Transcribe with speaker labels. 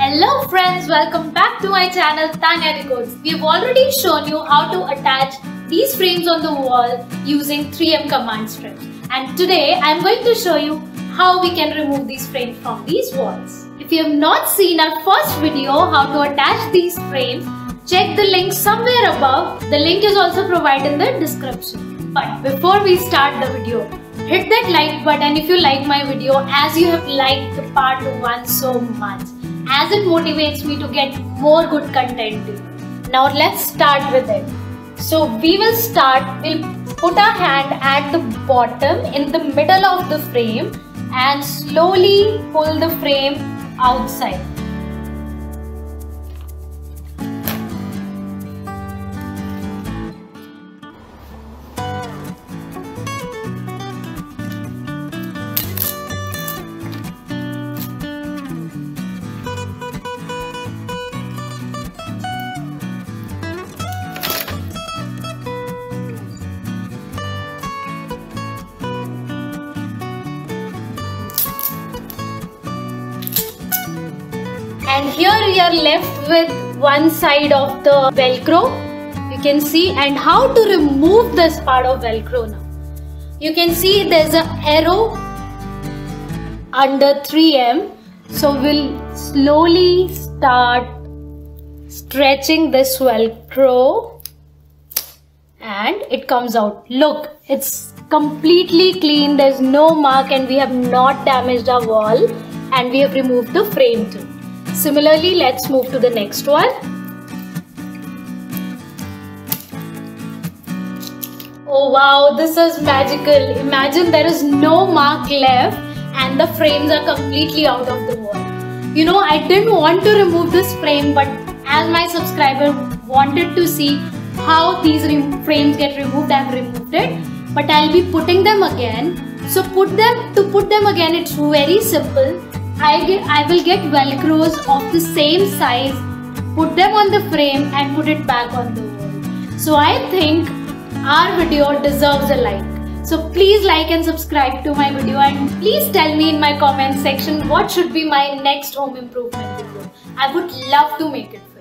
Speaker 1: Hello friends, welcome back to my channel Tanya Decodes. We have already shown you how to attach these frames on the wall using 3M command strips. And today I am going to show you how we can remove these frames from these walls. If you have not seen our first video how to attach these frames, check the link somewhere above. The link is also provided in the description. But before we start the video, hit that like button if you like my video, as you have liked the part 1 so much, as it motivates me to get more good content to you. Now let's start with it. So we'll put our hand at the bottom in the middle of the frame and slowly pull the frame outside. And here we are left with one side of the Velcro. You can see, and how to remove this part of Velcro now. You can see there's an arrow under 3M. So we'll slowly start stretching this Velcro and it comes out. Look, it's completely clean. There's no mark and we have not damaged our wall, and we have removed the frame too. Similarly, let's move to the next one. Oh wow, this is magical. Imagine there is no mark left and the frames are completely out of the wall. You know, I didn't want to remove this frame, but as my subscriber wanted to see how these frames get removed, I've removed it. But I'll be putting them again. So to put them again, it's very simple. I will get Velcros of the same size, put them on the frame and put it back on the wall. So I think our video deserves a like. So please like and subscribe to my video, and please tell me in my comment section what should be my next home improvement video. I would love to make it.